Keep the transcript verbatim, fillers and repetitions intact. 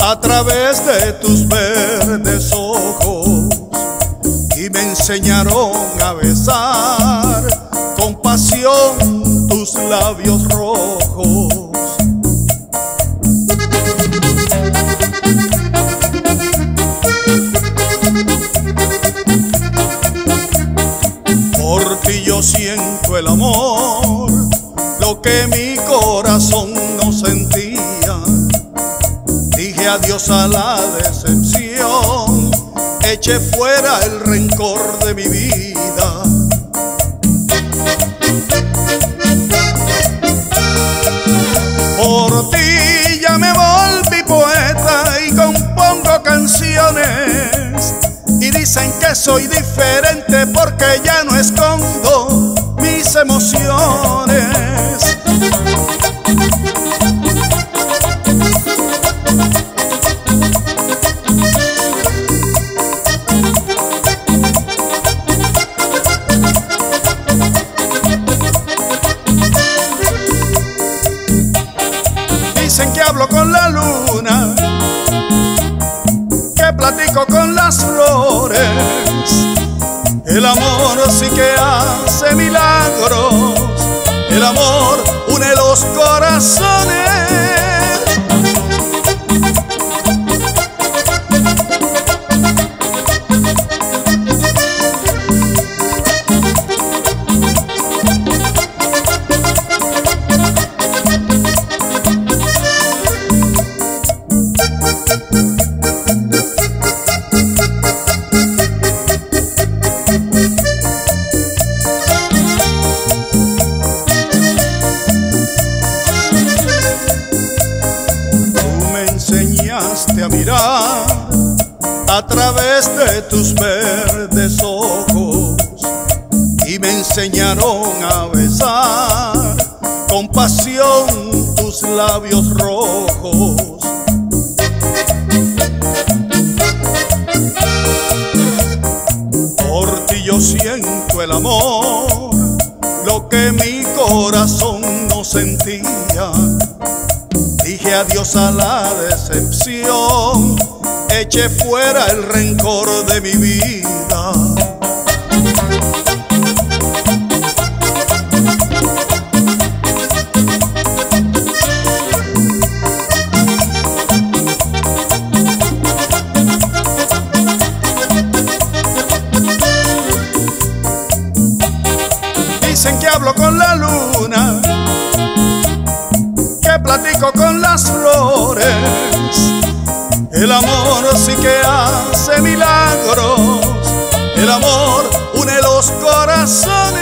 a través de tus verdes ojos y me enseñaron a besar con pasión tus labios rojos. Por ti yo siento el amor, lo que mi corazón no sentía. Dije adiós a la decepción, eché fuera el rencor de mi vida. Por ti ya me volví poeta y compongo canciones, y dicen que soy diferente porque ya no escondo mis emociones. Dicen que hablo con la luna, que platico con las flores. El amor sí que hace milagros, el amor une los corazones. A mirar a través de tus verdes ojos y me enseñaron a besar con pasión tus labios rojos. Por ti yo siento el amor, lo que mi corazón no sentía. Dije adiós a la decepción, eché fuera el rencor de mi vida. Dicen que hablo con la luna, platico con las flores. El amor sí que hace milagros, el amor une los corazones.